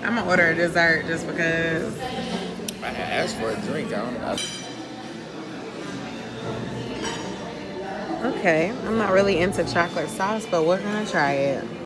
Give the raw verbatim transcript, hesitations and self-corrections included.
I'm gonna order a dessert just because. I asked for a drink. I don't know. Okay, I'm not really into chocolate sauce, but we're gonna try it.